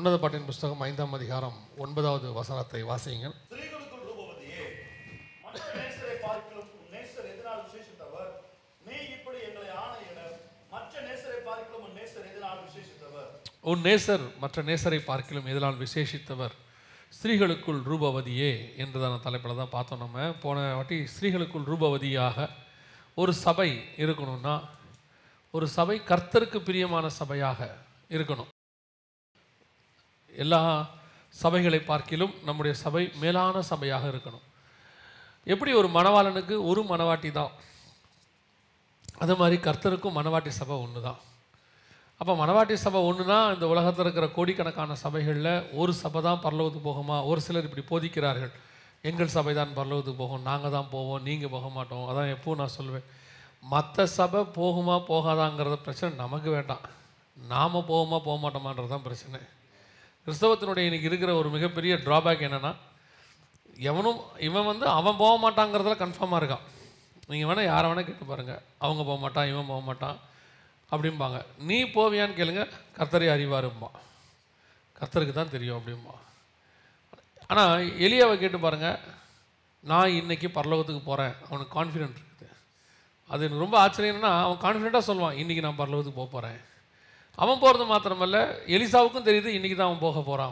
உன்னத பாட்டின் புஸ்தகம் 5ஆம் அதிகாரம் 9வது வசனத்தை வாசியுங்கள். ஸ்திரீகளுக்குள் ரூபவதியே, மற்ற நேசரை பார்க்கிலும் உன் நேசர் எதனால் விசேஷித்தவர்? நீ இப்படி எங்களை ஆணையிட, மற்ற நேசரை பார்க்கிலும் உன் நேசர் எதனால் விசேஷித்தவர்? உன் நேசர் மற்ற நேசரை பார்க்கிலும் எதனால் விசேஷித்தவர்? ஸ்திரீகளுக்குள் ரூபவதியே என்றதான தலைப்பில் தான் பார்த்தோம். நம்ம போன வாட்டி ஸ்திரீகளுக்குள் ரூபவதியாக ஒரு சபை இருக்கணும்னா, ஒரு சபை கர்த்தருக்கு பிரியமான சபையாக இருக்கணும். எல்லா சபைகளை பார்க்கிலும் நம்முடைய சபை மேலான சபையாக இருக்கணும். எப்படி ஒரு மணவாளனுக்கு ஒரு மணவாட்டி தான், அது மாதிரி கர்த்தருக்கும் மணவாட்டி சபை ஒன்று தான். அப்போ மணவாட்டி சபை ஒன்றுனா இந்த உலகத்தில் இருக்கிற கோடிக்கணக்கான சபைகளில் ஒரு சபை தான் பரலோகத்துக்கு போகுமா? ஒரு சிலர் இப்படி போதிக்கிறார்கள், எங்கள் சபை தான் பரலோகத்துக்கு போகும், நாங்கள் தான் போவோம், நீங்கள் போக மாட்டோம். அதான் எப்போது நான் சொல்லுவேன், மற்ற சபை போகுமா போகாதாங்கிறத பிரச்சனை நமக்கு வேண்டாம், நாம் போகுமா போக மாட்டோமான்றது தான் பிரச்சனை. கிறிஸ்தவத்தினுடைய இன்றைக்கி இருக்கிற ஒரு மிகப்பெரிய ட்ராபேக் என்னென்னா, எவனும் இவன் அவன் போக மாட்டாங்கிறதுல கன்ஃபார்மாக இருக்கான். நீங்கள் வேணால் யாரை வேணால் கேட்டு பாருங்கள், அவங்க போக மாட்டான், இவன் போக மாட்டான் அப்படிம்பாங்க. நீ போவியான்னு கேளுங்க, கர்த்தரை அறிவாரும்பா, கர்த்தருக்கு தான் தெரியும் அப்படிம்பா. ஆனால் எலியாவை கேட்டு பாருங்கள், நான் இன்றைக்கி பரலோகத்துக்கு போகிறேன், அவனுக்கு கான்ஃபிடென்ட் இருக்குது. அது எனக்கு ரொம்ப ஆச்சரியம். என்னன்னா, அவன் கான்ஃபிடென்ட்டாக சொல்லுவான், இன்றைக்கி நான் பரலோகத்துக்கு போக போகிறேன். அவன் போகிறது மாத்திரமல்ல, எலிசாவுக்கும் தெரியுது இன்றைக்கி தான் அவன் போக போகிறான்.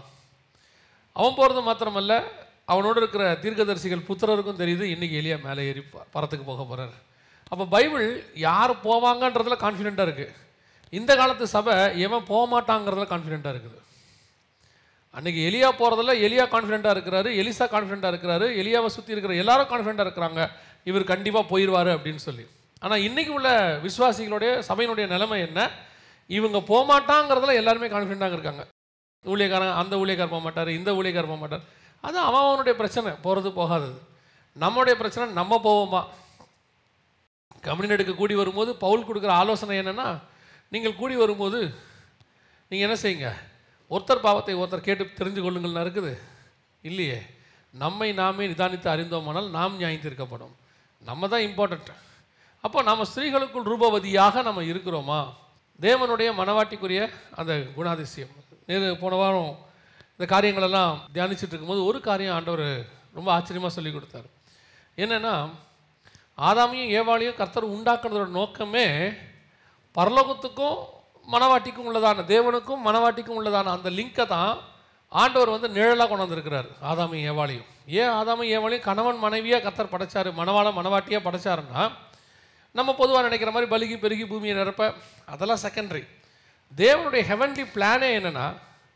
அவன் போகிறது மாத்திரமல்ல, அவனோடு இருக்கிற தீர்க்கதரிசிகள் புத்திரருக்கும் தெரியுது இன்றைக்கி எலியா மேலே ஏறி பரத்துக்கு போக போகிறார். அப்போ பைபிள் யார் போவாங்கன்றதுல கான்ஃபிடென்ட்டாக இருக்குது. இந்த காலத்து சபை எவன் போக மாட்டாங்கிறதுல கான்ஃபிடென்ட்டாக இருக்குது. அன்றைக்கி எலியா போகிறதில்ல எலியா கான்ஃபிடென்ட்டாக இருக்கிறாரு, எலிசா கான்ஃபிடென்ட்டாக இருக்கிறாரு, எலியாவை சுற்றி இருக்கிற எல்லாரும் கான்ஃபிடென்ட்டாக இருக்கிறாங்க, இவர் கண்டிப்பாக போயிடுவார் அப்படின்னு சொல்லி. ஆனால் இன்றைக்கி உள்ள விசுவாசிகளுடைய சபையினுடைய நிலைமை என்ன? இவங்க போகமாட்டாங்கிறதுல எல்லாருமே கான்ஃபிடென்ட்டாக இருக்காங்க. ஊழியக்காரன் அந்த ஊழியக்கார் போக மாட்டார், இந்த ஊழியக்கார் போக மாட்டார். அது அவனுடைய பிரச்சனை, போகிறது போகாதது. நம்மளுடைய பிரச்சனை, நம்ம போவோமா? கம்யூனிட்டிக்கு கூடி வரும்போது பவுல் கொடுக்குற ஆலோசனை என்னென்னா, நீங்கள் கூடி வரும்போது நீங்கள் என்ன செய்யுங்க, ஒருத்தர் பாவத்தை ஒருத்தர் கேட்டு தெரிஞ்சு கொள்ளுங்கள்னா இருக்குது இல்லையே. நம்மை நாமே நிதானித்து அறிந்தோமானால் நாம் நியாயம் தீர்க்கப்படும். நம்ம தான் இம்பார்ட்டண்ட். அப்போ நம்ம ஸ்திரீகளுக்குள் ரூபவதியாக நம்ம இருக்கிறோமா? தேவனுடைய மனவாட்டிக்குரிய அந்த குணாதிசயம். போன வாரம் இந்த காரியங்களெல்லாம் தியானிச்சுட்டு இருக்கும்போது ஒரு காரியம் ஆண்டவர் ரொம்ப ஆச்சரியமாக சொல்லி கொடுத்தார். என்னென்னா, ஆதாமையும் ஏவாளையும் கர்த்தர் உண்டாக்குறதோட நோக்கமே பரலோகத்துக்கும் மனவாட்டிக்கும் உள்ளதான, தேவனுக்கும் மனவாட்டிக்கும் உள்ளதான அந்த லிங்கை தான் ஆண்டவர் நிழலாக கொண்டு வந்திருக்கிறார் ஆதாமையும் ஏவாளையும். ஏன் ஆதாமையும் ஏவாளையும் கணவன் மனைவியாக கர்த்தர் படைச்சார், மனவாட்டியாக படைச்சாருன்னா, நம்ம பொதுவாக நினைக்கிற மாதிரி பலுகி பெருகி பூமியை நிரப்ப, அதெல்லாம் செகண்டரி. தேவனுடைய ஹெவன்லி பிளானே என்னென்னா,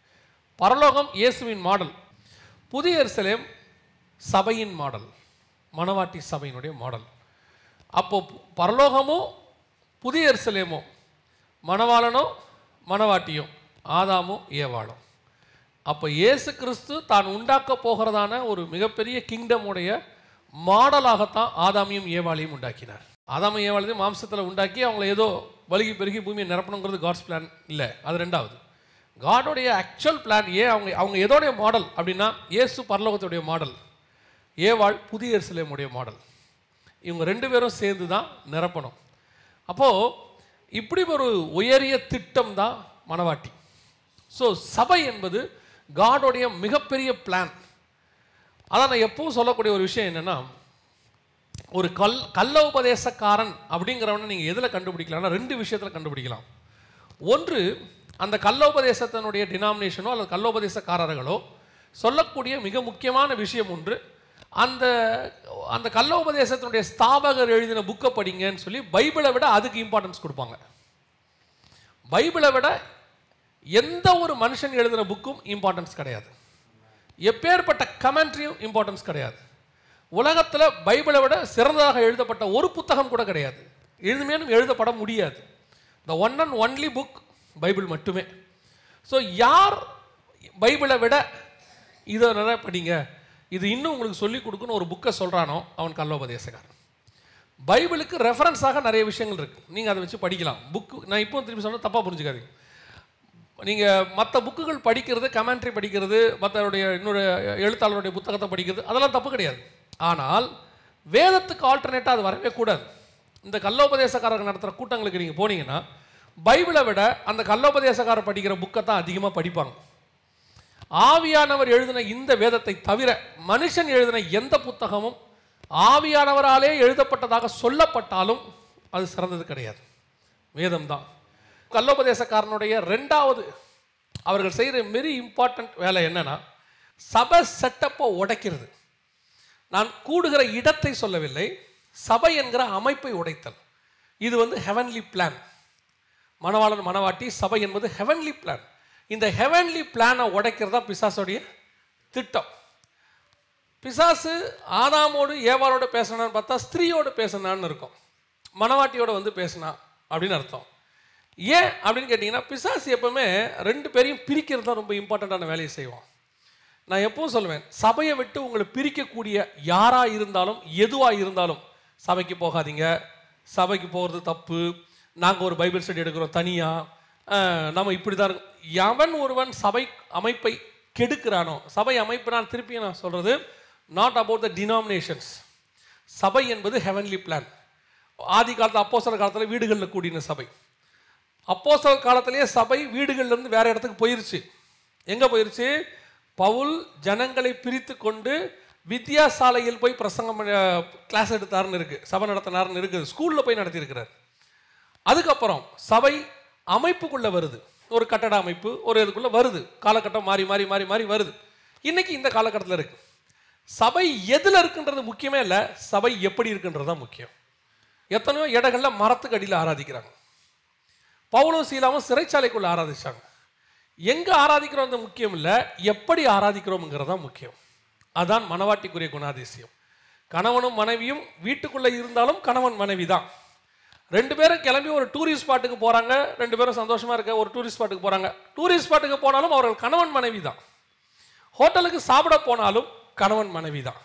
பரலோகம் இயேசுவின் மாடல், புதிய எருசலேம் சபையின் மாடல், மணவாட்டி சபையினுடைய மாடல். அப்போ பரலோகமும் புதிய எருசலேமும், மணவாளனும் மணவாட்டியும், ஆதாமும் ஏவாளும். அப்போ இயேசு கிறிஸ்து தான் உண்டாக்க போகிறதான ஒரு மிகப்பெரிய கிங்டமுடைய மாடலாகத்தான் ஆதாமையும் ஏவாளையும் உண்டாக்கினார். ஆதாமையும் ஏவாளையும் மாம்சத்தில் உண்டாக்கி அவங்கள ஏதோ வலுகி பெருகி பூமியை நிரப்பணுங்கிறது காட்ஸ் பிளான் இல்லை, அது ரெண்டாவது. காடோடைய ஆக்சுவல் பிளான். ஏன் அவங்க எதோடைய மாடல் அப்படின்னா, இயேசு பரலோகத்துடைய மாடல், ஏவாள் புதிய எருசலேமுடைய மாடல். இவங்க ரெண்டு பேரும் சேர்ந்து தான் நிரப்பணும். அப்போது இப்படி ஒரு உயரிய திட்டம் தான் மணவாட்டி. ஸோ சபை என்பது காடோடைய மிகப்பெரிய பிளான். அதான் நான் எப்பவும் சொல்லக்கூடிய ஒரு விஷயம் என்னென்னா, ஒரு கள்ள உபதேசக்காரன் அப்படிங்கிறவனை நீங்கள் எதில் கண்டுபிடிக்கலாம்னா, ரெண்டு விஷயத்தில் கண்டுபிடிக்கலாம். ஒன்று, அந்த கள்ளோபதேசத்தினுடைய டினாமினேஷனோ அல்லது கள்ளோபதேசக்காரர்களோ சொல்லக்கூடிய மிக முக்கியமான விஷயம் ஒன்று, அந்த கள்ளோபதேசத்தினுடைய ஸ்தாபகர் எழுதின புக்கை படிங்கன்னு சொல்லி பைபிளை விட அதுக்கு இம்பார்ட்டன்ஸ் கொடுப்பாங்க. பைபிளை விட எந்த ஒரு மனுஷன் எழுதின புக்கும் இம்பார்ட்டன்ஸ் கிடையாது, எப்பேற்பட்ட கமெண்ட்ரியும் இம்பார்ட்டன்ஸ் கிடையாது. உலகத்தில் பைபிளை விட சிறந்ததாக எழுதப்பட்ட ஒரு புத்தகம் கூட கிடையாது, எழுதுமேனும் எழுதப்பட முடியாது. The one and only book Bible மட்டுமே. ஸோ யார் பைபிளை விட இதை நிறைய படிங்க, இது இன்னும் உங்களுக்கு சொல்லிக் கொடுக்குன்னு ஒரு புக்கை சொல்கிறானோ அவன் கள்ளோபதேசக்காரன். பைபிளுக்கு ரெஃபரன்ஸாக நிறைய விஷயங்கள் இருக்குது, நீங்கள் அதை வச்சு படிக்கலாம். புக்கு நான் இப்போ திருப்பி சொன்னால் தப்பாக புரிஞ்சுக்காதீங்க. நீங்கள் மற்ற புக்குகள் படிக்கிறது, கமெண்ட்ரி படிக்கிறது, மற்றவருடைய இன்னொரு எழுத்தாளருடைய புத்தகத்தை படிக்கிறது, அதெல்லாம் தப்பு கிடையாது. ஆனால் வேதத்துக்கு ஆல்டர்னேட்டாக அது வரவே கூடாது. இந்த கள்ளோபதேசக்காரர்கள் நடத்துகிற கூட்டங்களுக்கு நீங்கள் போனீங்கன்னா, பைபிளை விட அந்த கள்ளோபதேசக்காரர் படிக்கிற புக்கை தான் அதிகமாக படிப்பாங்க. ஆவியானவர் எழுதின இந்த வேதத்தை தவிர மனுஷன் எழுதின எந்த புத்தகமும் ஆவியானவராலே எழுதப்பட்டதாக சொல்லப்பட்டாலும் அது சிறந்தது கிடையாது. வேதம் தான். கல்லோபதேசக்காரனுடைய ரெண்டாவது அவர்கள் செய்கிற வெரி இம்பார்ட்டன்ட் வேலை என்னன்னா, சபை செட்டப்பை உடைக்கிறது. நான் கூடுகிற இடத்தை சொல்லவில்லை, சபை என்கிற அமைப்பை உடைத்தல். இது ஹெவன்லி பிளான். மணவாளன் மணவாட்டி சபை என்பது ஹெவன்லி பிளான். இந்த ஹெவன்லி பிளானை உடைக்கிறதா பிசாசுடைய திட்டம். பிசாசு ஆதாமோடு ஏவாளோடு பேசினான்னு பார்த்தா ஸ்திரீயோடு பேசினான்னு இருக்கும். மணவாட்டியோடு பேசினா அப்படின்னு அர்த்தம். ஏன் அப்படின்னு கேட்டிங்கன்னா, பிசாசு எப்பவுமே ரெண்டு பேரையும் பிரிக்கிறது தான் ரொம்ப இம்பார்ட்டண்ட்டான வேலையை செய்வான். நான் எப்பவும் சொல்லுவேன், சபையை விட்டு உங்களை பிரிக்கக்கூடிய யாராக இருந்தாலும் எதுவாக இருந்தாலும் சபைக்கு போகாதீங்க, சபைக்கு போகிறது தப்பு, நாங்கள் ஒரு பைபிள் ஸ்டடி எடுக்கிறோம் தனியாக, நம்ம இப்படி தான் இருக்கும். எவன் ஒருவன் சபை அமைப்பை கெடுக்கிறானோ, சபை அமைப்பு நான் திருப்பி நான் சொல்கிறது நாட் அபவுட் த டினாமினேஷன்ஸ். சபை என்பது ஹெவன்லி பிளான். ஆதி காலத்தில் அப்போஸ்தலர் காலத்தில் வீடுகளில் கூடின சபை. அப்போஸ்தலர் காலத்திலேயே சபை வீடுகள்லேருந்து வேறு இடத்துக்கு போயிருச்சு. எங்கே போயிருச்சு? பவுல் ஜனங்களை பிரித்து கொண்டு வித்யாசாலையில் போய் பிரசங்கம் கிளாஸ் எடுத்தாருன்னு இருக்குது, சபை நடத்தினார்னு இருக்குது, ஸ்கூலில் போய் நடத்தியிருக்கிறார். அதுக்கப்புறம் சபை அமைப்புக்குள்ளே வருது, ஒரு கட்டட அமைப்பு ஒரு இதுக்குள்ளே வருது. காலகட்டம் மாறி மாறி மாறி மாறி வருது. இன்றைக்கி இந்த காலகட்டத்தில் இருக்குது. சபை எதில் இருக்குன்றது முக்கியமே இல்லை, சபை எப்படி இருக்குன்றது தான் முக்கியம். எத்தனையோ இடங்களில் மரத்துக்கு அடியில் ஆராதிக்கிறாங்க. பவுலும் சீலாவும் சிறைச்சாலைக்குள்ளே ஆராதிச்சாங்க. எங்கே ஆராதிக்கிறோம் முக்கியம் இல்லை, எப்படி ஆராதிக்கிறோம்ங்கிறது தான் முக்கியம். அதான் மணவாட்டிக்குரிய குணாதிசயம். கணவனும் மனைவியும் வீட்டுக்குள்ளே இருந்தாலும் கணவன் மனைவி தான். ரெண்டு பேரும் கிளம்பி ஒரு டூரிஸ்ட் ஸ்பாட்டுக்கு போகிறாங்க, ரெண்டு பேரும் சந்தோஷமாக இருக்க ஒரு டூரிஸ்ட் ஸ்பாட்டுக்கு போகிறாங்க. டூரிஸ்ட் ஸ்பாட்டுக்கு போனாலும் அவர்கள் கணவன் மனைவி தான். ஹோட்டலுக்கு சாப்பிட போனாலும் கணவன் மனைவி தான்.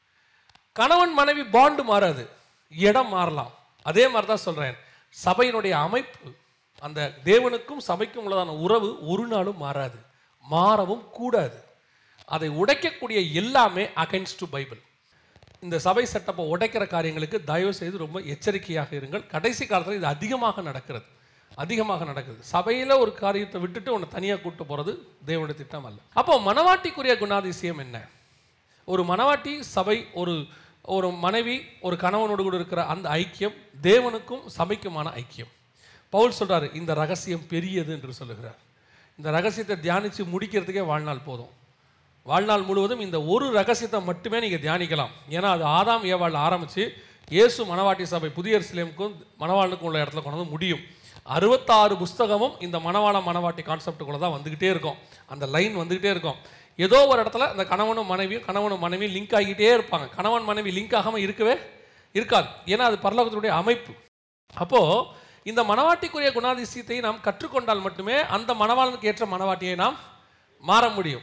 கணவன் மனைவி பாண்டு மாறாது, இடம் மாறலாம். அதே மாதிரி தான் சொல்கிறேன், சபையினுடைய அமைப்பு, அந்த தேவனுக்கும் சபைக்கும் உள்ளதான உறவு ஒரு நாளும் மாறாது, மாறவும் கூடாது. அதை உடைக்கக்கூடிய எல்லாமே அகைன்ஸ்ட் பைபிள். இந்த சபை செட்டப்பை உடைக்கிற காரியங்களுக்கு தயவு செய்து ரொம்ப எச்சரிக்கையாக இருங்கள். கடைசி காலத்தில் இது அதிகமாக நடக்குது. சபையில் ஒரு காரியத்தை விட்டுட்டு உன்னை தனியாக கூட்டு போகிறது தேவனுடைய திட்டம் அல்ல. அப்போ மணவாட்டிக்குரிய குணாதிசயம் என்ன? ஒரு மணவாட்டி சபை, ஒரு மனைவி ஒரு கணவனோடு கூட இருக்கிற அந்த ஐக்கியம் தேவனுக்கும் சபைக்குமான ஐக்கியம். பவுல் சொல்கிறார், இந்த ரகசியம் பெரியது என்று சொல்லுகிறார். இந்த ரகசியத்தை தியானித்து முடிக்கிறதுக்கே வாழ்நாள் போதும். வாழ்நாள் முழுவதும் இந்த ஒரு ரகசியத்தை மட்டுமே நீங்கள் தியானிக்கலாம். ஏன்னா அது ஆதாம் ஏவாள் ஆரம்பித்து இயேசு மணவாட்டி சபை புதிய எருசலேமுக்கும் மணவாளனுக்கும் உள்ள இடத்துல கொண்டு வந்து முடியும். 66 புஸ்தகமும் இந்த மணவாட்டி கான்செப்டுக்குள்ளே தான் வந்துக்கிட்டே இருக்கும். அந்த லைன் வந்துக்கிட்டே இருக்கும். ஏதோ ஒரு இடத்துல அந்த கணவனும் மனைவியும் லிங்க் ஆகிக்கிட்டே இருப்பாங்க. கணவன் மனைவி லிங்க் ஆகாமல் இருக்கவே இருக்காது. ஏன்னா அது பரலோகத்தினுடைய அமைப்பு. அப்போது இந்த மணவாட்டிக்குரிய குணாதிசயத்தை நாம் கற்றுக்கொண்டால் மட்டுமே அந்த மணவாளனுக்கு ஏற்ற மணவாட்டியை நாம் மாற முடியும்.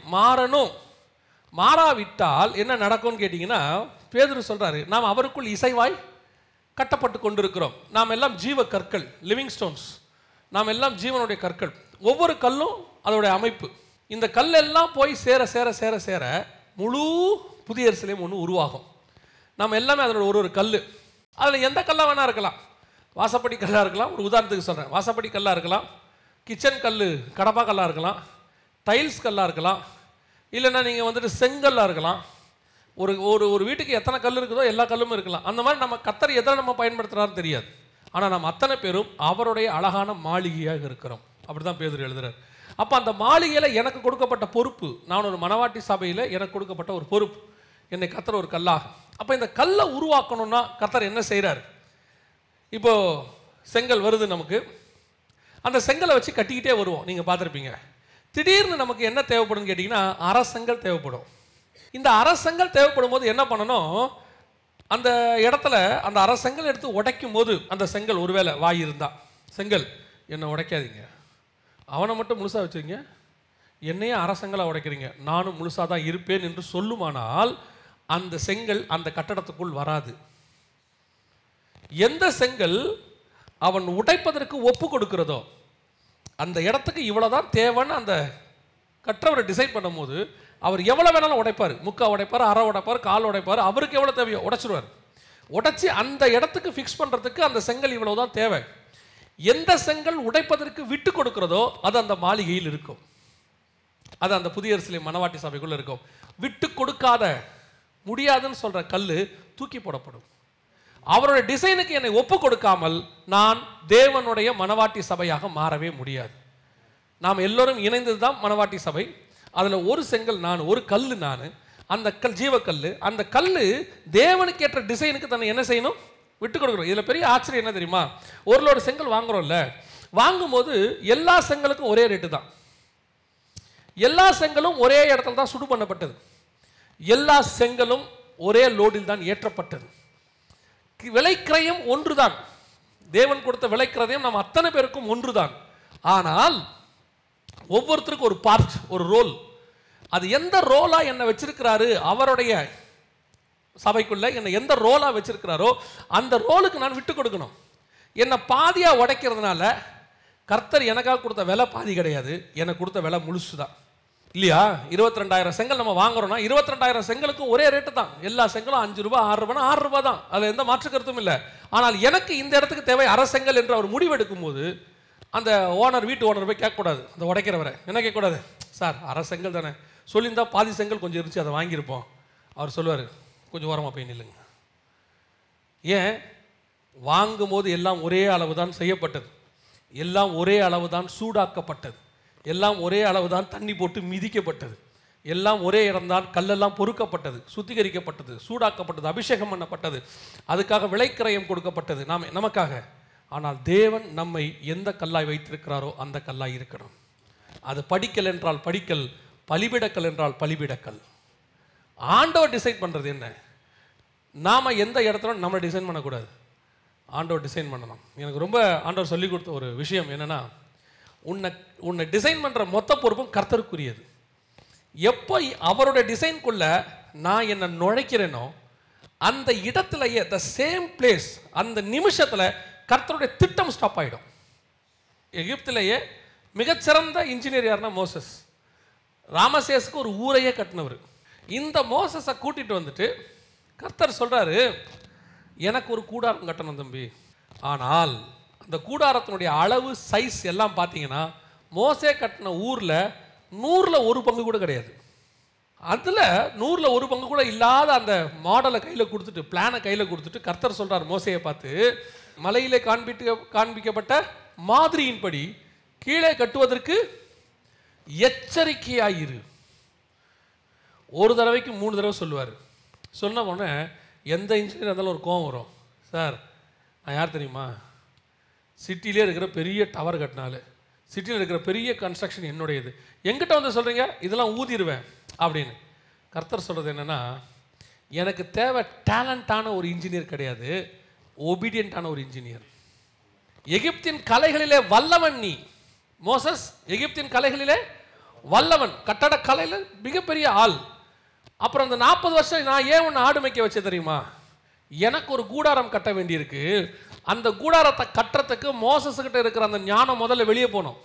மாறாவிட்டால் என்ன நடக்கும்னு கேட்டிங்கன்னா, பேதுரு சொல்கிறாரு, நாம் அவருக்குள் இசைவாய் கட்டப்பட்டு கொண்டிருக்கிறோம். நாம் எல்லாம் ஜீவ கற்கள், லிவிங் ஸ்டோன்ஸ். நாம் எல்லாம் ஜீவனுடைய கற்கள். ஒவ்வொரு கல்லும் அதோடைய அமைப்பு. இந்த கல்லெல்லாம் போய் சேர சேர சேர சேர முழு புதிய எருசலேம் ஒன்று உருவாகும். நம்ம எல்லாமே அதோட ஒரு கல். அதில் எந்த கல்லாக வேணால் இருக்கலாம். வாசப்படி கல்லாக இருக்கலாம், ஒரு உதாரணத்துக்கு சொல்கிறேன். வாசப்படி கல்லாக இருக்கலாம், கிச்சன் கல் கடப்பா கல்லாக இருக்கலாம், டைல்ஸ் கல்லாக இருக்கலாம், இல்லைன்னா நீங்கள் செங்கல்லாக இருக்கலாம். ஒரு வீட்டுக்கு எத்தனை கல் இருக்குதோ எல்லா கல்லும் இருக்கலாம். அந்த மாதிரி நம்ம கர்த்தர் எதை நம்ம பயன்படுத்துகிறாருன்னு தெரியாது. ஆனால் நம்ம அத்தனை பேரும் அவருடைய அழகான மாளிகையாக இருக்கிறோம். அப்படி தான் பேதுரு எழுதுறார். அப்போ அந்த மாளிகையில் எனக்கு கொடுக்கப்பட்ட பொறுப்பு, நான் ஒரு மணவாட்டி சபையில் எனக்கு கொடுக்கப்பட்ட ஒரு பொறுப்பு, என்னை கர்த்தர் ஒரு கல்லாக. அப்போ இந்த கல்லை உருவாக்கணும்னா கர்த்தர் என்ன செய்கிறார்? இப்போது செங்கல் வருது நமக்கு, அந்த செங்கலை வச்சு கட்டிக்கிட்டே வருவோம். நீங்கள் பார்த்துருப்பீங்க. திடீர்னு நமக்கு என்ன தேவைப்படும்னு கேட்டிங்கன்னா, அரசங்கள் தேவைப்படும். இந்த அரசங்கள் தேவைப்படும் போது என்ன பண்ணணும்? அந்த இடத்துல அந்த அரசங்கள் எடுத்து உடைக்கும் போது அந்த செங்கல் ஒருவேளை வாய் இருந்தால், செங்கல் என்னை உடைக்காதீங்க, அவனை மட்டும் முழுசாக வச்சுருங்க, என்னையே அரசங்களாக உடைக்கிறீங்க, நானும் முழுசாக தான் இருப்பேன் என்று சொல்லுமானால் அந்த செங்கல் அந்த கட்டடத்துக்குள் வராது. எந்த செங்கல் அவன் உடைப்பதற்கு ஒப்பு கொடுக்கிறதோ, அந்த இடத்துக்கு இவ்வளோதான் தேவைன்னு அந்த கற்றவரை டிசைட் பண்ணும்போது அவர் எவ்வளோ வேணாலும் உடைப்பார். முக்கா உடைப்பார், அரை உடைப்பார், கால் உடைப்பார், அவருக்கு எவ்வளோ தேவையோ உடைச்சிடுவார். உடைச்சி அந்த இடத்துக்கு ஃபிக்ஸ் பண்ணுறதுக்கு அந்த செங்கல் இவ்வளோ தான் தேவை. எந்த செங்கல் உடைப்பதற்கு விட்டு கொடுக்கிறதோ அது அந்த மாளிகையில் இருக்கும். அது அந்த புதிய எருசலேம் மணவாட்டி சபைக்குள்ள இருக்கும். விட்டு கொடுக்காத முடியாதுன்னு சொல்ற கல் தூக்கி போடப்படும். அவருடைய டிசைனுக்கு என்னை ஒப்பு கொடுக்காமல் நான் தேவனுடைய மணவாட்டி சபையாக மாறவே முடியாது. நாம் எல்லோரும் இணைந்தது தான் மணவாட்டி சபை. அதில் ஒரு செங்கல் நான், ஒரு கல் நான், அந்த கல் ஜீவக்கல். அந்த கல் தேவனுக்கு ஏற்ற டிசைனுக்கு தன்னை என்ன செய்யணும்? விட்டு கொடுக்குறோம். இதில் பெரிய ஆச்சரியம் என்ன தெரியுமா? ஒரு லோடு செங்கல் வாங்குறோம்ல, வாங்கும்போது எல்லா செங்கலுக்கும் ஒரே ரேட்டு தான். எல்லா செங்கலும் ஒரே இடத்துல தான் சுடு பண்ணப்பட்டது. எல்லா செங்கலும் ஒரே லோடில் தான் ஏற்றப்பட்டது. விலைக்கிரயம் ஒன்றுதான். தேவன் கொடுத்த விலைக்கிரயம் நம்ம அத்தனை பேருக்கும் ஒன்றுதான். ஆனால் ஒவ்வொருத்தருக்கும் ஒரு பார்ட், ஒரு ரோல். அது எந்த ரோலா என்ன வச்சிருக்கிறாரு, அவருடைய சபைக்குள்ள என்ன எந்த ரோலா வச்சிருக்கிறாரோ அந்த ரோலுக்கு நான் விட்டு கொடுக்கணும். என்னை பாதியா உடைக்கிறதுனால கர்த்தர் எனக்காக கொடுத்த விலை பாதி கிடையாது, எனக்கு கொடுத்த விலை முழுசு தான். இல்லையா? 22,000 செங்கல் நம்ம வாங்குறோம்னா 22,000 செங்கலுக்கும் ஒரே ரேட்டு தான். எல்லா செங்கலும் 5 ரூபாய் 6 ரூபாய்னா 6 ரூபாய் தான். அதில் எந்த மாற்று கருத்தும் இல்லை. ஆனால் எனக்கு இந்த இடத்துக்கு தேவை அரை செங்கல் என்று அவர் முடிவெடுக்கும் போது அந்த ஓனர், வீட்டு ஓனர் போய் கேட்கக்கூடாது. அந்த உடைக்கிறவரை என்ன கேட்கக்கூடாது, சார் அரை செங்கல் தானே சொல்லியிருந்தா பாதி செங்கல் கொஞ்சம் இருந்துச்சு அதை வாங்கியிருப்போம். அவர் சொல்லுவார், கொஞ்சம் ஓரமாக போய் நில்லுங்க. ஏன்? வாங்கும் போது எல்லாம் ஒரே அளவு தான் செய்யப்பட்டது, எல்லாம் ஒரே அளவு தான் சூடாக்கப்பட்டது, எல்லாம் ஒரே அளவு தான் தண்ணி போட்டு மிதிக்கப்பட்டது, எல்லாம் ஒரே இடம்தான் கல்லெல்லாம் பொறுக்கப்பட்டது, சுத்திகரிக்கப்பட்டது, சூடாக்கப்பட்டது, அபிஷேகம் பண்ணப்பட்டது, அதுக்காக விலைக்கிரயம் கொடுக்கப்பட்டது நமக்காக. ஆனால் தேவன் நம்மை எந்த கல்லாய் வைத்திருக்கிறாரோ அந்த கல்லாய் இருக்கணும். அது படிக்கல் என்றால் படிக்கல், பலிபிடக்கல் என்றால் பலிபிடக்கல். ஆண்டவர் டிசைன் பண்ணுறது என்ன? நாம் எந்த இடத்துல நம்ம டிசைன் பண்ணக்கூடாது, ஆண்டவர் டிசைன் பண்ணணும். எனக்கு ரொம்ப ஆண்டவர் சொல்லி கொடுத்த ஒரு விஷயம் என்னென்னா, உன்னை டிசைன் பண்ணுற மொத்த பொறுப்பும் கர்த்தருக்குரியது. எப்போ அவருடைய டிசைனுக்குள்ள நான் என்னை நுழைக்கிறேனோ அந்த இடத்துலையே, த சேம் பிளேஸ், அந்த நிமிஷத்தில் கர்த்தருடைய திட்டம் ஸ்டாப் ஆகிடும். எகிப்திலேயே மிகச்சிறந்த இன்ஜினியர் யாருன்னா மோசஸ். ராமசேஸுக்கு ஒரு ஊரையே கட்டினவர். இந்த மோசஸை கூட்டிட்டு வந்துட்டு கர்த்தர் சொல்றாரு, எனக்கு ஒரு கூடாரம் கட்டணும் தம்பி. ஆனால் அந்த கூடாரத்தினுடைய அளவு, சைஸ் எல்லாம் பார்த்தீங்கன்னா மோசே கட்டின ஊரில் 100ல் 1 பங்கு கூட கிடையாது. அதில் 100ல் 1 பங்கு கூட இல்லாத அந்த மாடலை கையில் கொடுத்துட்டு, பிளானை கையில் கொடுத்துட்டு கர்த்தர் சொல்கிறார் மோசையை பார்த்து, மலையிலே காண்பிக்கப்பட்ட மாதிரியின்படி கீழே கட்டுவதற்கு எச்சரிக்கையாயிரு. ஒரு தடவைக்கு 3 தடவை சொல்லுவார். சொன்ன உடனே எந்த இன்ஜினியர் இருந்தாலும் ஒரு கோவம் வரும். சார் நான் யார் தெரியுமா? சிட்டிலே இருக்கிற பெரிய டவர் கட்டினாலும், சிட்டியில் இருக்கிற பெரிய கன்ஸ்ட்ரக்ஷன் என்னுடையது, எங்கிட்ட வந்து சொல்கிறீங்க இதெல்லாம் ஊதிடுவேன் அப்படின்னு. கர்த்தர் சொல்கிறது என்னென்னா, எனக்கு தேவை டேலண்டான ஒரு இன்ஜினியர் கிடையாது, ஒபீடியண்டான ஒரு இன்ஜினியர். எகிப்தின் கலைகளிலே வல்லவன் நீ மோசஸ், எகிப்தின் கலைகளிலே வல்லவன், கட்டட கலையில் மிகப்பெரிய ஆள். அப்புறம் அந்த 40 வருஷம் நான் ஏன் ஒன்று ஆடு மேய்க்க வச்ச தெரியுமா? எனக்கு ஒரு கூடாரம் கட்ட வேண்டியிருக்கு. அந்த கூடாரத்தை கட்டுறதுக்கு மோசஸ்கிட்ட இருக்கிற அந்த ஞானம் முதல்ல வெளியே போகணும்.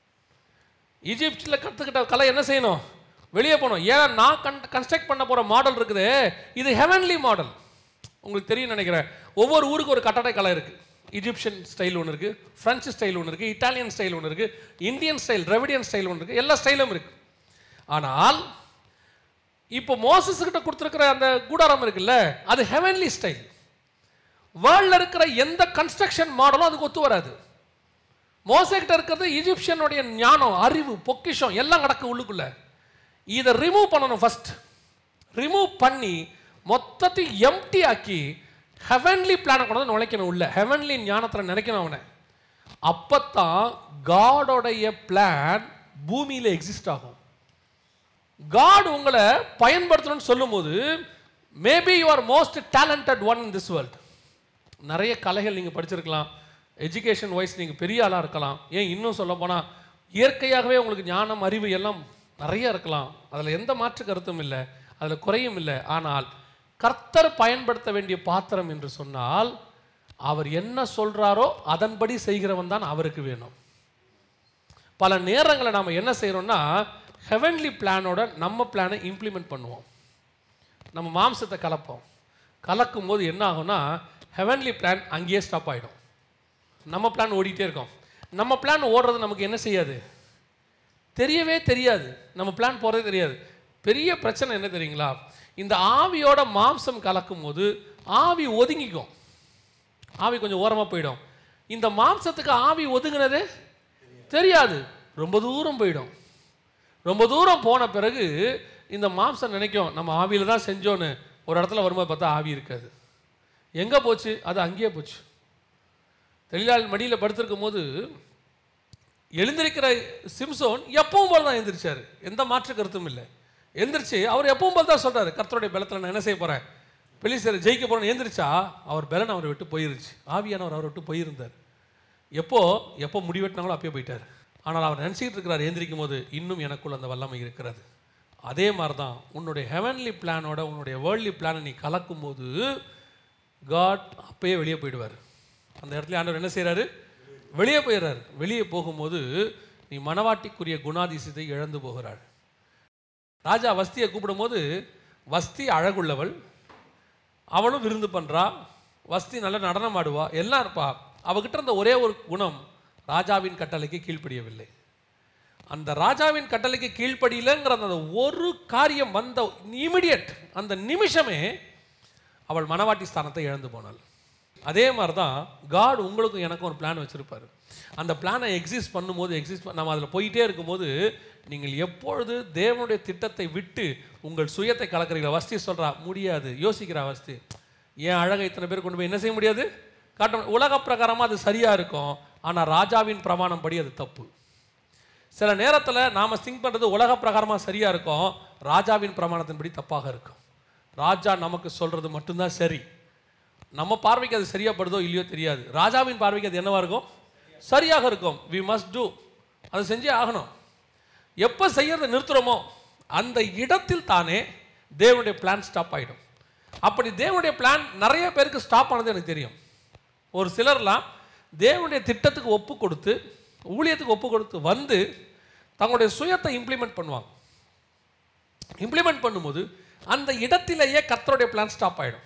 ஈஜிப்டில் கற்றுக்கிட்ட கலை என்ன செய்யணும்? வெளியே போகணும். ஏன்னா நான் கன்ஸ்ட்ரக்ட் பண்ண போகிற மாடல் இருக்குது, இது ஹெவன்லி மாடல். உங்களுக்கு தெரியும் நினைக்கிறேன், ஒவ்வொரு ஊருக்கு ஒரு கட்டட கலை இருக்குது. இஜிப்சியன் ஸ்டைல் ஒன்று இருக்குது, ஃப்ரெஞ்சு ஸ்டைல் ஒன்று இருக்குது, இட்டாலியன் ஸ்டைல் ஒன்று இருக்குது, இந்தியன் ஸ்டைல், திராவிடியன் ஸ்டைல் ஒன்று இருக்குது, எல்லா ஸ்டைலும் இருக்குது. ஆனால் இப்போ மோசஸ்கிட்ட கொடுத்துருக்கிற அந்த கூடாரம் இருக்குல்ல, அது ஹெவன்லி ஸ்டைல். வேர்ல்டில் இருக்கிற எந்த கன்ஸ்ட்ரக்ஷன் மாடலும் அதுக்கு ஒத்து வராது. மோசேக்கிட்ட இருக்கிறது ஈஜிப்சியனுடைய ஞானம், அறிவு, பொக்கிஷம் எல்லாம் கிடக்கு உள்ளுக்குள்ள. இதை ரிமூவ் பண்ணணும். ஃபர்ஸ்ட் ரிமூவ் பண்ணி மொத்தத்தையும் எம்டி ஆக்கி ஹெவன்லி பிளானை கொண்டு வந்து நுழைக்கணும் உள்ள. ஹெவன்லி ஞானத்தில் நினைக்கணும் அவனை. அப்பத்தான் காடோடைய பிளான் பூமியில் எக்ஸிஸ்ட் ஆகும். காட் உங்களை பயன்படுத்தணும்னு சொல்லும் போது, maybe you are most talented one in this world. நிறைய கலைகள் நீங்கள் படிச்சிருக்கலாம், எஜுகேஷன் வைஸ் நீங்கள் பெரிய ஆளாக இருக்கலாம். ஏன் இன்னும் சொல்ல போனால் இயற்கையாகவே உங்களுக்கு ஞானம், அறிவு எல்லாம் நிறைய இருக்கலாம். அதில் எந்த மாற்று கருத்தும் இல்லை, அதில் குறையும் இல்லை. ஆனால் கர்த்தர் பயன்படுத்த வேண்டிய பாத்திரம் என்று சொன்னால், அவர் என்ன சொல்கிறாரோ அதன்படி செய்கிறவன் தான் அவருக்கு வேணும். பல நேரங்களை நாம் என்ன செய்கிறோம்னா, ஹெவன்லி பிளானோட நம்ம பிளானை இம்ப்ளிமெண்ட் பண்ணுவோம். நம்ம மாம்சத்தை கலப்போம். கலக்கும் போது என்ன ஆகும்னா, ஹெவன்லி பிளான் அங்கேயே ஸ்டாப் ஆகிடும். நம்ம பிளான் ஓடிட்டே இருக்கோம். நம்ம பிளான் ஓடுறது நமக்கு என்ன செய்யாது? தெரியவே தெரியாது, நம்ம பிளான் போகிறதே தெரியாது. பெரிய பிரச்சனை என்ன தெரியுங்களா, இந்த ஆவியோட மாம்சம் கலக்கும் போது ஆவி ஒதுங்கிக்கும், ஆவி கொஞ்சம் ஓரமாக போயிடும். இந்த மாம்சத்துக்கு ஆவி ஒதுங்கினதே தெரியாது, ரொம்ப தூரம் போயிடும். ரொம்ப தூரம் போன பிறகு இந்த மாம்சம் நினைக்கும் நம்ம ஆவியில் தான் செஞ்சோன்னு. ஒரு இடத்துல வரும்போது பார்த்தா ஆவி இருக்காது. எங்கே போச்சு? அது அங்கேயே போச்சு. தெளிலால் மடியில் படுத்திருக்கும் போது எழுந்திருக்கிற சிம்சோன் எப்பவும் போல தான் எழுந்திரிச்சார், எந்த மாற்று கருத்தும் இல்லை. எழுந்திரிச்சு அவர் எப்பவும் போல தான் சொல்கிறார், கர்த்தருடைய பலத்தில் நான் என்ன செய்ய போகிறேன், பெலிஸ்தரை ஜெயிக்க போகிறேன்னு. எழுந்திரிச்சா அவர் பலன் அவரை விட்டு போயிருச்சு, ஆவியானவர் அவரை விட்டு போயிருந்தார். எப்போ முடிவெட்டினாங்களோ அப்பயே போயிட்டார். ஆனால் அவர் நினச்சிக்கிட்டு இருக்கிறார் எழுந்திரிக்கும் போது, இன்னும் எனக்குள்ள அந்த வல்லமை இருக்கிறது. அதே மாதிரி தான் உன்னுடைய ஹெவன்லி பிளானோட உன்னுடைய வேர்ல்ட்லி பிளானை நீ கலக்கும் போது காட் அப்பயே வெளியே போயிடுவார். அந்த இடத்துல ஆண்டவர் என்ன செய்கிறாரு, வெளியே போயிடுறாரு. வெளியே போகும்போது நீ மனவாட்டிக்குரிய குணாதிசயத்தை இழந்து போகிறாள். ராஜா வஸ்தியை கூப்பிடும்போது வஸ்தி அழகுள்ளவள், அவளும் விருந்து பண்ணுறா, வஸ்தி நல்லா நடனம் ஆடுவா, எல்லாம் இருப்பா. அவகிட்ட இருந்த ஒரே ஒரு குணம், ராஜாவின் கட்டளைக்கு கீழ்ப்படியவில்லை. அந்த ராஜாவின் கட்டளைக்கு கீழ்ப்படியலைங்கிற அந்த ஒரு காரியம் வந்த இமிடியட் அந்த நிமிஷமே அவள் மனவாட்டி ஸ்தானத்தை இழந்து போனாள். அதே மாதிரி தான் காட் உங்களுக்கும் எனக்கும் ஒரு பிளான் வச்சுருப்பார். அந்த பிளானை எக்ஸிஸ்ட் பண்ணும்போது நம்ம அதில் போயிட்டே இருக்கும்போது நீங்கள் எப்பொழுது தேவனுடைய திட்டத்தை விட்டு உங்கள் சுயத்தை கலக்கிறீங்களா. வஸ்தி சொல்கிறா முடியாது, யோசிக்கிறா வஸ்தி, ஏன் அழகை இத்தனை பேர் கொண்டு போய் என்ன செய்ய முடியாது காட்ட. உலக பிரகாரமாக அது சரியாக இருக்கும், ஆனால் ராஜாவின் பிரமாணம் படி அது தப்பு. சில நேரத்தில் நாம் திங்க் பண்ணுறது உலக பிரகாரமாக சரியாக இருக்கும், ராஜாவின் பிரமாணத்தின்படி தப்பாக இருக்கும். ராஜா நமக்கு சொல்கிறது மட்டும்தான் சரி, நம்ம பார்வைக்கு அது சரியாகப்படுதோ இல்லையோ தெரியாது. ராஜாவின் பார்வைக்கு அது என்னவாக இருக்கும், சரியாக இருக்கும். வி மஸ்ட் டூ, அதை செஞ்சே ஆகணும். எப்போ செய்யறதை நிறுத்துகிறோமோ அந்த இடத்தில் தானே தேவனுடைய பிளான் ஸ்டாப் ஆகிடும். அப்படி தேவனுடைய பிளான் நிறைய பேருக்கு ஸ்டாப் ஆனது எனக்கு தெரியும். ஒரு சிலர்லாம் தேவனுடைய திட்டத்துக்கு ஒப்பு கொடுத்து ஊழியத்துக்கு ஒப்பு கொடுத்து வந்து தங்களுடைய சுயத்தை இம்ப்ளிமெண்ட் பண்ணுவாங்க. இம்ப்ளிமெண்ட் பண்ணும்போது அந்த இடத்திலேயே கர்த்தருடைய பிளான் ஸ்டாப் ஆகிடும்.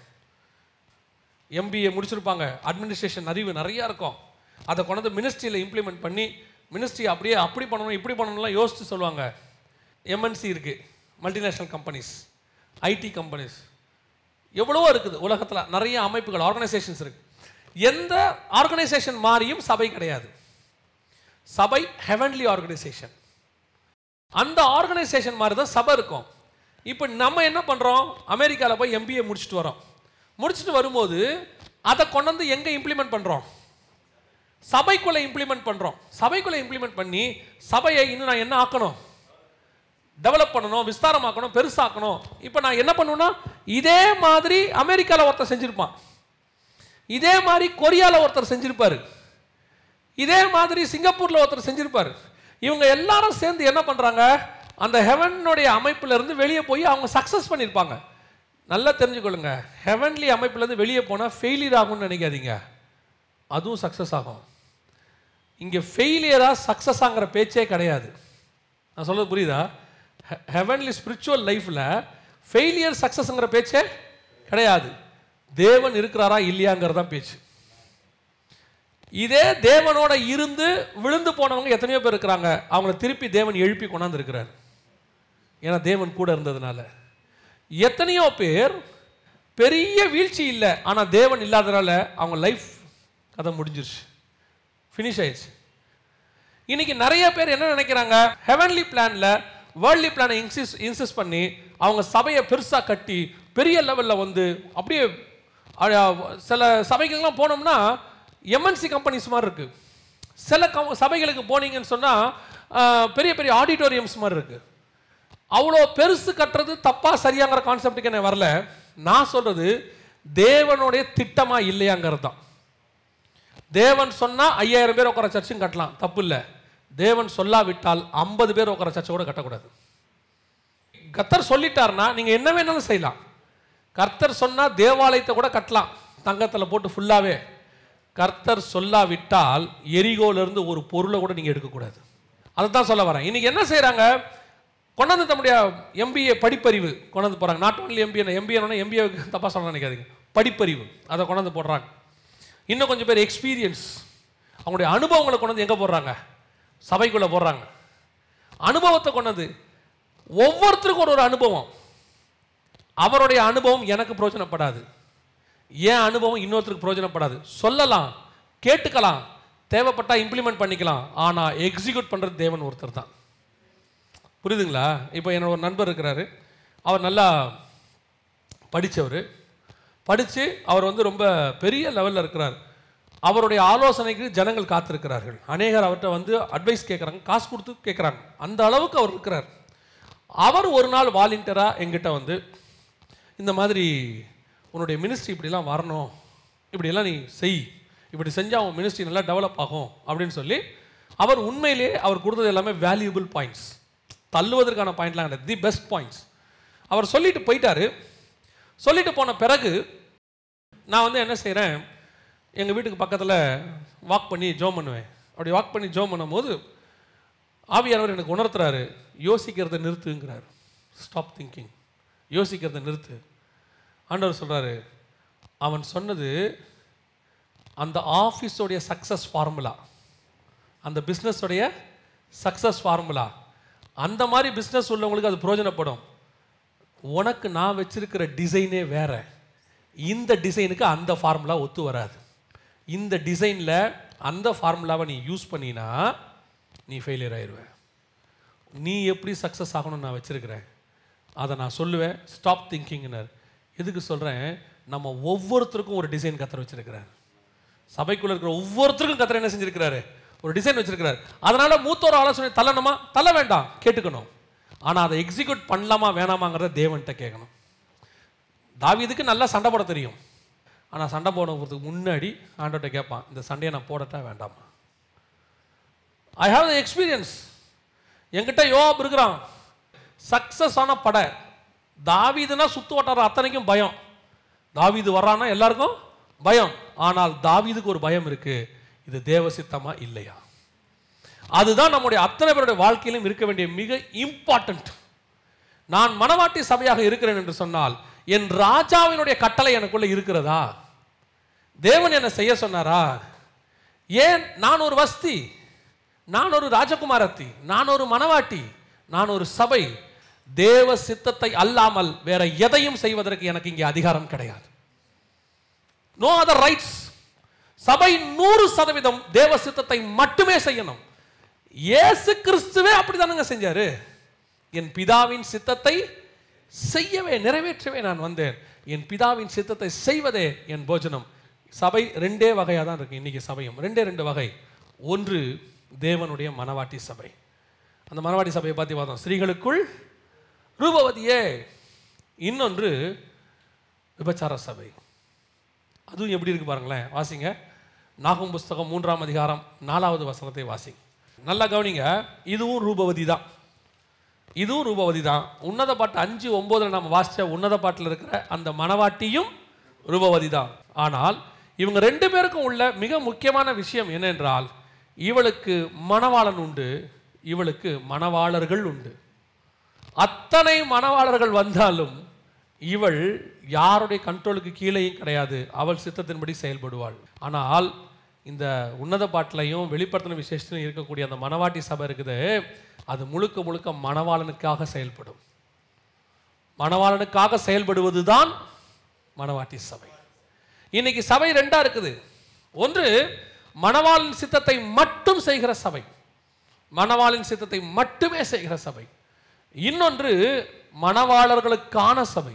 MBA முடிச்சிருப்பாங்க, அட்மினிஸ்ட்ரேஷன் அறிவு நிறையா இருக்கும், அதை கொண்டு மினிஸ்ட்ரியில் இம்ப்ளிமெண்ட் பண்ணி மினிஸ்ட்ரி அப்படியே அப்படி பண்ணணும் இப்படி பண்ணணும்லாம் யோசித்து சொல்லுவாங்க. MNC இருக்குது, மல்டிநேஷ்னல் கம்பெனிஸ், IT கம்பெனிஸ், எவ்வளவோ இருக்குது உலகத்தில், நிறைய அமைப்புகள் ஆர்கனைசேஷன்ஸ் இருக்குது. எந்த ஆர்கனைசேஷன் மாதிரியும் சபை கிடையாது. சபை ஹெவன்லி ஆர்கனைசேஷன், அந்த ஆர்கனைசேஷன் மாதிரி தான் சபை இருக்கும். இப்போ நம்ம என்ன பண்ணுறோம், அமெரிக்காவில் போய் MBA முடிச்சுட்டு வரோம். முடிச்சுட்டு வரும்போது அதை கொண்டு வந்து எங்கே இம்ப்ளிமெண்ட் பண்ணுறோம், சபைக்குள்ளே இம்ப்ளிமெண்ட் பண்ணுறோம். சபைக்குள்ளே இம்ப்ளிமெண்ட் பண்ணி சபையை இன்னும் நான் என்ன ஆக்கணும், டெவலப் பண்ணணும், விஸ்தாரமாக்கணும், பெருசாக்கணும். இப்போ நான் என்ன பண்ணுவேன்னா, இதே மாதிரி அமெரிக்காவில் ஒருத்தர் செஞ்சுருப்பான், இதே மாதிரி கொரியாவில் ஒருத்தர் செஞ்சுருப்பார், இதே மாதிரி சிங்கப்பூரில் ஒருத்தர் செஞ்சுருப்பார். இவங்க எல்லாரும் சேர்ந்து என்ன பண்ணுறாங்க, அந்த ஹெவனுடைய அமைப்பிலிருந்து வெளியே போய் அவங்க சக்ஸஸ் பண்ணியிருப்பாங்க. நல்லா தெரிஞ்சுக்கொள்ளுங்க, ஹெவன்லி அமைப்பிலேருந்து வெளியே போனால் ஃபெயிலியர் ஆகும்னு நினைக்காதீங்க, அதுவும் சக்ஸஸ் ஆகும். இங்கே ஃபெயிலியராக சக்ஸஸ் ஆகிற பேச்சே கிடையாது. நான் சொல்கிறது புரியுதா? ஹெவன்லி ஸ்பிரிச்சுவல் லைஃப்பில் ஃபெயிலியர் சக்ஸஸ்ங்கிற பேச்சே கிடையாது. தேவன் இருக்கிறாரா இல்லையாங்கிறது தான் பேச்சு. இதே தேவனோட இருந்து விழுந்து போனவங்க எத்தனையோ பேர் இருக்கிறாங்க, அவங்கள திருப்பி தேவன் எழுப்பி கொண்டாந்து இருக்கிறார், ஏன்னா தேவன் கூட இருந்ததுனால. எத்தனையோ பேர் பெரிய வீழ்ச்சி இல்லை, ஆனால் தேவன் இல்லாதனால அவங்க லைஃப் கதை முடிஞ்சிருச்சு, ஃபினிஷ் ஆயிடுச்சு. இன்னைக்கு நிறைய பேர் என்ன நினைக்கிறாங்க, ஹெவன்லி பிளானில் வேர்ல்ட்லி பிளானை இன்சிஸ்ட் பண்ணி அவங்க சபையை பெருசாக கட்டி பெரிய லெவலில் வந்து அப்படியே சில சபைகள்லாம் போனோம்னா MNC கம்பெனிஸ் மாதிரி இருக்குது. சில சபைகளுக்கு போனீங்கன்னு சொன்னால் பெரிய பெரிய ஆடிட்டோரியம்ஸ் மாதிரி இருக்குது. அவ்வளோ பெருசு கட்டுறது தப்பா சரியாங்கிற கான்செப்டுக்கு என்ன வரல. நான் சொல்கிறது தேவனுடைய திட்டமாக இல்லையாங்கிறது தான். தேவன் சொன்னால் 5000 பேர் உட்கார சர்ச்சும் கட்டலாம், தப்பு இல்லை. தேவன் சொல்லாவிட்டால் 50 பேர் உட்கார சர்ச்சை கூட கட்டக்கூடாது. கர்த்தர் சொல்லிட்டார்னா நீங்கள் என்ன வேணாலும் செய்யலாம். கர்த்தர் சொன்னால் தேவாலயத்தை கூட கட்டலாம் தங்கத்தில் போட்டு ஃபுல்லாகவே. கர்த்தர் சொல்லாவிட்டால் எரிகோலிருந்து ஒரு பொருளை கூட நீங்கள் எடுக்கக்கூடாது. அதை தான் சொல்ல வரேன். இன்றைக்கி என்ன செய்கிறாங்க, கொண்டாந்து தம்முடைய MBA படிப்பறிவு கொண்டாந்து போகிறாங்க. நாட் ஓன்லி MBA தப்பாக சொல்ல நினைக்காதீங்க, படிப்பறிவு அதை கொண்டாந்து போடுறாங்க. இன்னும் கொஞ்சம் பேர் எக்ஸ்பீரியன்ஸ், அவங்களுடைய அனுபவங்களை கொண்டாந்து எங்கே போடுறாங்க, சபைக்குள்ளே போடுறாங்க. அனுபவத்தை கொண்டது. ஒவ்வொருத்தருக்கும் ஒரு அனுபவம். அவருடைய அனுபவம் எனக்கு பிரயோஜனப்படாது, ஏன் அனுபவம் இன்னொருத்தருக்கு பிரயோஜனப்படாது. சொல்லலாம், கேட்டுக்கலாம், தேவைப்பட்டா இம்ப்ளிமெண்ட் பண்ணிக்கலாம், ஆனால் எக்ஸிக்யூட் பண்ணுறது தேவன் ஒருத்தர் தான். புரியுதுங்களா? இப்போ என்னோட ஒரு நண்பர் இருக்கிறாரு, அவர் நல்லா படித்தவர், படித்து அவர் வந்து ரொம்ப பெரிய லெவலில் இருக்கிறார். அவருடைய ஆலோசனைக்கு ஜனங்கள் காத்திருக்கிறார்கள். அநேகர் அவர்கிட்ட வந்து அட்வைஸ் கேட்குறாங்க, காசு கொடுத்து கேட்குறாங்க. அந்த அளவுக்கு அவர் இருக்கிறார். அவர் ஒரு நாள் வாலண்டியராக எங்கிட்ட வந்து, இந்த மாதிரி உன்னுடைய மினிஸ்ட்ரி இப்படிலாம் வரணும், இப்படியெல்லாம் நீ செய், இப்படி செஞ்சால் உன் மினிஸ்ட்ரி நல்லா டெவலப் ஆகும் அப்படின்னு சொல்லி, அவர் உண்மையிலே அவர் கொடுத்தது எல்லாமே வேல்யூபிள் பாயிண்ட்ஸ், தள்ளுவதற்கான பாயிண்ட்லாம் கிடையாது, தி பெஸ்ட் பாயிண்ட்ஸ். அவர் சொல்லிட்டு போயிட்டாரு. சொல்லிட்டு போன பிறகு நான் வந்து என்ன செய்கிறேன், எங்கள் வீட்டுக்கு பக்கத்தில் வாக் பண்ணி ஜோம் பண்ணுவேன். அப்படி வாக் பண்ணி ஜோம் பண்ணும்போது ஆவியானவர் எனக்கு உணர்த்துறாரு, யோசிக்கிறத நிறுத்துங்கிறார். ஸ்டாப் திங்கிங், யோசிக்கிறத நிறுத்து. ஆண்டவர் சொல்கிறாரு, அவன் சொன்னது அந்த ஆஃபீஸோடைய சக்ஸஸ் ஃபார்முலா, அந்த பிஸ்னஸோடைய சக்ஸஸ் ஃபார்முலா, அந்த மாதிரி பிஸ்னஸ் உள்ளவங்களுக்கு அது பிரயோஜனப்படும். உனக்கு நான் வச்சிருக்கிற டிசைனே வேற, இந்த டிசைனுக்கு அந்த ஃபார்முலா ஒத்து வராது. இந்த டிசைனில் அந்த ஃபார்முலாவை நீ யூஸ் பண்ணினா நீ ஃபெயிலியர் ஆயிடுவ. நீ எப்படி சக்ஸஸ் ஆகணும்னு நான் வச்சுருக்கிறேன், அதை நான் சொல்லுவேன். ஸ்டாப் திங்கிங்னார். எதுக்கு சொல்கிறேன், நம்ம ஒவ்வொருத்தருக்கும் ஒரு டிசைன் கத்தர் வச்சுருக்கிறார். சபைக்குள்ளே இருக்கிற ஒவ்வொருத்தருக்கும் கத்தர் என்ன செஞ்சுருக்கிறாரு, ஒரு டிசைன் வச்சுருக்கிறார். அதனால் மூத்தோர் ஆலோசனை தள்ளணுமா, தள்ள வேண்டாம், கேட்டுக்கணும். ஆனால் அதை எக்ஸிக்யூட் பண்ணலாமா வேணாமாங்கிறத தேவன்கிட்ட கேட்கணும். தாவீதுக்கு நல்லா சண்டை போட தெரியும், ஆனால் சண்டை போடுறதுக்கு முன்னாடி ஆண்டவர்கிட்ட கேட்பான், இந்த சண்டையை நான் போடட்டா வேண்டாமா. I have the experience. என்கிட்ட யோவாப் இருக்கிறான், சக்ஸஸ் ஆன படை. தாவீதுனா சுத்து வட்டார அத்தனைக்கும் பயம், தாவீது வர்றான்னா எல்லாருக்கும் பயம். ஆனால் தாவீதுக்கு ஒரு பயம் இருக்கு, இது தேவ சித்தமா இல்லையா. அதுதான் நம்முடைய அத்தனை பேருடைய வாழ்க்கையிலும் இருக்க வேண்டிய மிக இம்பார்ட்டன்ட். நான் மனவாட்டி சபையாக இருக்கிறேன் என்று சொன்னால் என் ராஜாவினுடைய கட்டளை எனக்குள்ள இருக்கிறதா, தேவன் என்ன செய்ய சொன்னாரா, ஏன் நான் ஒரு வஸ்தி, நான் ஒரு ராஜகுமாரத்தி, நான் ஒரு மனவாட்டி, நான் ஒரு சபை, தேவ சித்தத்தை அல்லாமல் வேற எதையும் செய்வதற்கு எனக்கு இங்கே அதிகாரம் கிடையாது. No other rights. சபை 100% தேவ சித்தத்தை மட்டுமே செய்யணும். இயேசு கிறிஸ்துவே அப்படிதானுங்க செஞ்சாரு. என் பிதாவின் சித்தத்தை செய்யவே நிறைவேற்றவே நான் வந்தேன், என் பிதாவின் சித்தத்தை செய்வதே என் போஜனம். சபை ரெண்டே வகையாக தான் இருக்கு இன்னைக்கு. சபையும் ரெண்டு வகை. ஒன்று தேவனுடைய மனவாட்டி சபை. அந்த மனவாட்டி சபையை பார்த்து பார்த்தோம், ஸ்திரீகளுக்குள் ரூபவதியே. இன்னொன்று விபச்சார சபை. அதுவும் எப்படி இருக்கு பாருங்களேன், வாசிங்க. நாகும் புஸ்தகம் 3ஆம் அதிகாரம் 4வது வசனத்தை வாசிங்க. நல்லா கவனிங்க. இதுவும் ரூபவதி தான், இதுவும் ரூபவதி தான். உன்னத பாட்டு 5:9 நம்ம வாசிச்ச உன்னத பாட்டில் இருக்கிற அந்த மனவாட்டியும் ரூபவதி தான். ஆனால் இவங்க 2 பேருக்கும் உள்ள மிக முக்கியமான விஷயம் என்னென்றால், இவளுக்கு மணவாளன் உண்டு, இவளுக்கு மணவாளர்கள் உண்டு. அத்தனை மணவாளர்கள் வந்தாலும் இவள் யாருடைய கண்ட்ரோலுக்கு கீழேயும் கிடையாது, அவள் சித்தத்தின்படி செயல்படுவாள். ஆனால் இந்த உன்னத பாட்டிலையும் வெளிப்படுத்தின விசேஷத்திலும் இருக்கக்கூடிய அந்த மணவாட்டி சபை இருக்குது, அது முழுக்க முழுக்க மணவாளனுக்காக செயல்படும். மணவாளனுக்காக செயல்படுவது தான் மணவாட்டி சபை. இன்னைக்கு சபை 2ஆ இருக்குது. ஒன்று மணவாளன் சித்தத்தை மட்டும் செய்கிற சபை, மணவாளின் சித்தத்தை மட்டுமே செய்கிற சபை. இன்னொன்று மணவாளர்களுக்கான சபை.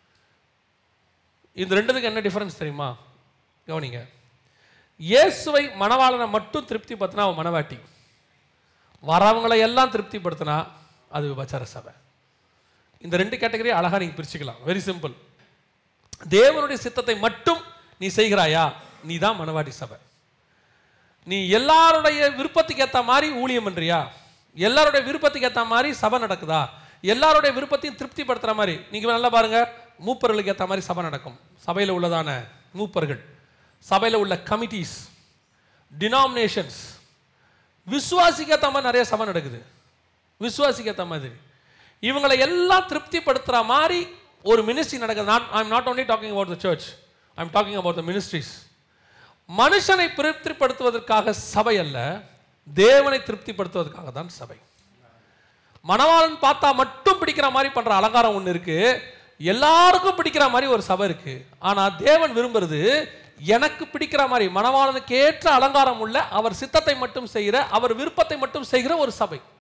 இந்த ரெண்டுத்துக்கு என்ன டிஃபரன்ஸ் தெரியுமா? கவனிங்க. இயேசுவை மணவாளனை மட்டும் திருப்திப்படுத்தினா அவன் மணவாட்டி, வரவங்களை எல்லாம் திருப்திப்படுத்தினா அது விபச்சார சபை. இந்த 2 கேட்டகரியை அழகா நீங்க பிரிச்சுக்கலாம். Very simple. தேவனுடைய சித்தத்தை மட்டும் நீ செய்கிறாயா, நீ தான் மணவாட்டி சபை. நீ எல்லாருடைய விருப்பத்துக்கு ஏற்ற மாதிரி ஊழியம் பண்றியா, எல்லாருடைய விருப்பத்துக்கு ஏற்ற மாதிரி சபை நடக்குதா, எல்லாருடைய விருப்பத்தையும் திருப்திப்படுத்துற மாதிரி. நீங்க நல்லா பாருங்க, மூப்பர்களுக்கு ஏற்ற மாதிரி சபை நடக்கும். சபையில் உள்ளதான மூப்பர்கள், சபையில் உள்ள கமிட்டிஸ், டினாமினேஷன்ஸ், விசுவாசிக்கு ஏற்ற மாதிரி நிறைய சபை நடக்குது. விசுவாசிக்கு ஏற்ற மாதிரி இவங்களை எல்லாம் திருப்திப்படுத்துற மாதிரி ஒரு மினிஸ்ட்ரி நடக்குது. I am not only talking about the church, I am talking about the ministries. மனுஷனை திருப்திப்படுத்துவதற்காக சபை அல்ல, தேவனை திருப்திப்படுத்துவதற்காக தான் சபை. மணவாளன் பார்த்தா மட்டும் பிடிக்கிற மாதிரி பண்ற அலங்காரம் ஒன்று இருக்கு, எல்லாருக்கும் பிடிக்கிற மாதிரி ஒரு சபை இருக்கு. ஆனா தேவன் விரும்புறது எனக்கு பிடிக்கிற மாதிரி மணவாளனுக்கு ஏற்ற அலங்காரம் உள்ள அவர் சித்தத்தை மட்டும் செய்கிற, அவர் விருப்பத்தை மட்டும் செய்கிற ஒரு சபை.